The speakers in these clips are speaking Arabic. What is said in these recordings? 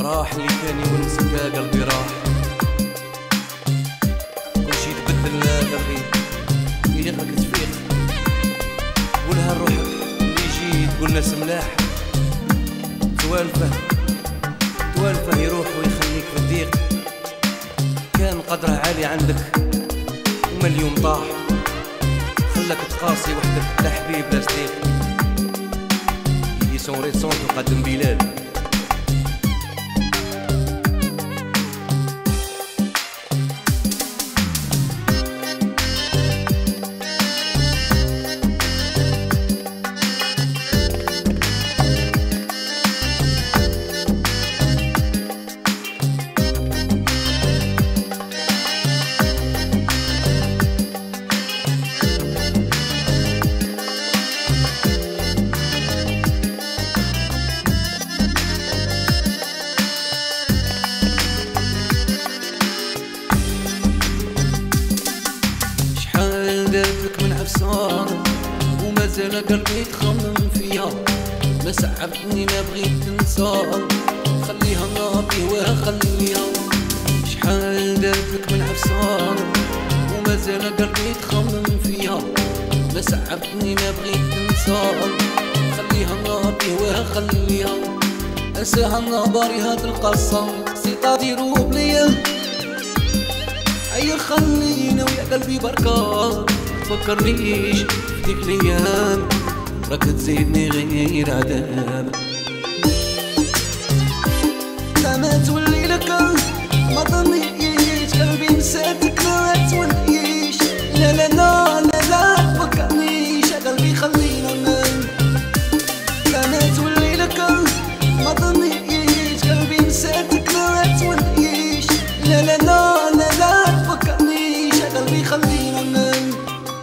راح اللي كان يونسك قلبي راح، كلشي تبدل قلبي يليق لك تفيق، قولها لروحك اللي يجي تقول ناس ملاح، توالفه يروح ويخليك في الضيق، كان قدره عالي عندك وما اليوم طاح، خلك تقاسي وحدك لا حبيب لا صديق. يدي سون ريتسون تقدم بلال. دربك من عفسانة ومازال قلبي تخمم فيها، ما سعبتني ما بغيت تنساها، خليها ناطي وخليها. شحال دربك من عفسانة ومازال قلبي تخمم فيها، ما سعبتني ما بغيت تنساها، خليها ناطي وخليها. انساها نظري هاد القصة سيطا ديرو بليا، أي خلينا ويا قلبي بركة تفكرنيش في ديك الأيام، راك تزيدني غير عذاب. لا ما تولي لك ما ظنيش قلبي نساتك ما توليش، لا لا لا لا لا تفكرنيش قلبي خلينا ننام. لا ما تولي لك ما ظنيش قلبي نساتك ما توليش، لا لا لا لا لا تفكرنيش قلبي خلينا ننام.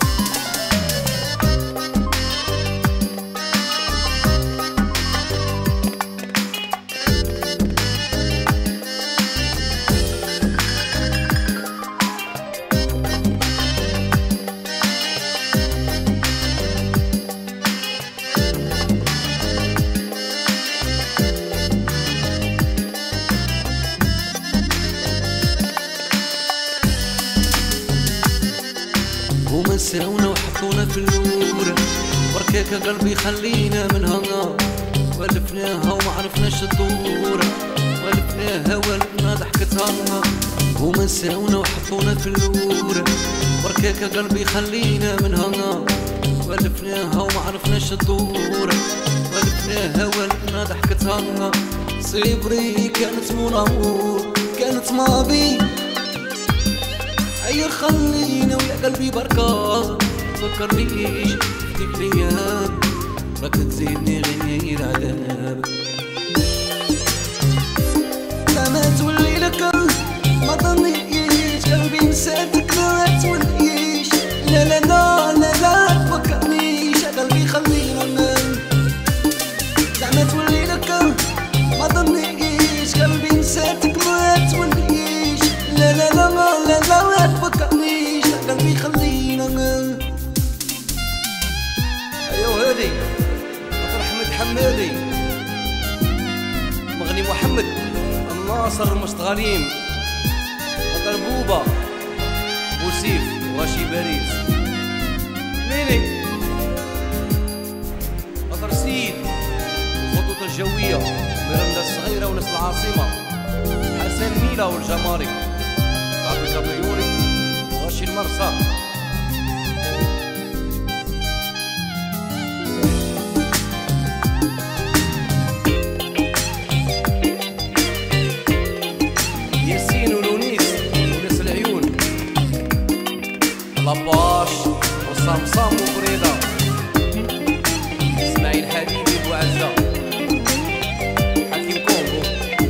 هما ساونا وحطونا في اللورة، بركاك قلبي خلينا من هنا، ولفناها وما عرفناش الدورة، ولفناها ولفنا ضحكتها. هما ساونا وحطونا في اللورة، بركاك قلبي خلينا من هنا، ولفناها وما عرفناش الدورة، ولفناها ولفنا ضحكتها. صبري كانت منور كانت ماضي، أي خلينا ويا قلبي بركة تفكرنيش في ديك الأيام، راك تزيدني غير عذاب. لا ما تولي لك ما ظنيش قلبي نساتك ما توليش، لا لا لا لا لا تفكرنيش قلبي خلينا ننام. لا ما تولي لك ما ظنيش قلبي نساتك ما توليش، لا لا لا لا لا لا تفكرنيش قلبي خلينا ننام. ايوا هادي خاطر احمد حمادي، مغني محمد الناصر المستغالين، خاطر بوبا بوسيف واشي باريس ميني، خاطر سيد الخطوط الجوية ميرندا الصغيرة وناس العاصمة، حسن ميلا والجمارك، عبد الكابيوري واشي المرسى. ياسين ولونيس وناس العيون، لاباش وصمصام وبريدة، اسماعيل حبيبي بوعزة، حكيم كونغو.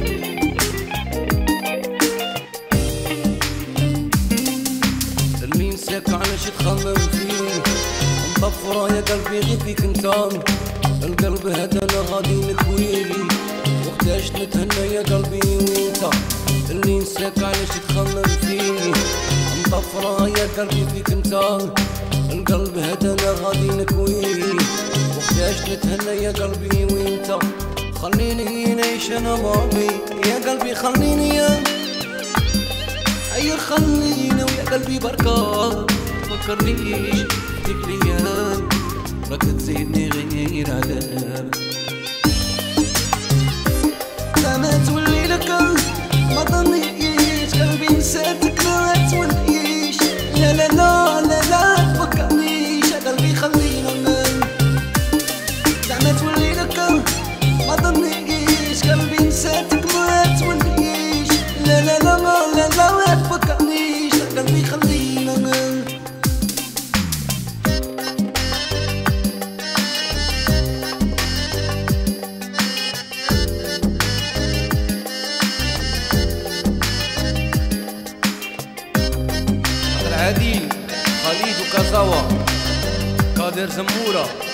اللي نساك علاش تخمم فيه، مطفرة يا قلبي غير فيك انت، القلب هذا انا غادي نكويه، وقتاش نتهنى يا قلبي وانت. اللي نساك علاش تخمم فيه، مطفرة يا قلبي فيك انت، القلب هذا انا غادي نكويه، وقتاش نتهنى يا قلبي وانت. خليني نعيش انا بابي يا قلبي خليني اي خلينا ويا قلبي بركات فكرنيش ديك الايام راك تزيدني غير عذاب ما تولي لك ما ظنيش قلبي نساتك ما توليش لا لا لا لا لا تفكرنيش يا قلبي خلينا ما تولي لك ما ظنيش قلبي نساتك ما توليش لا لا لا لا لا تفكرنيش يا قلبي خلينا عادل خليل وكازاوا قادر زمورة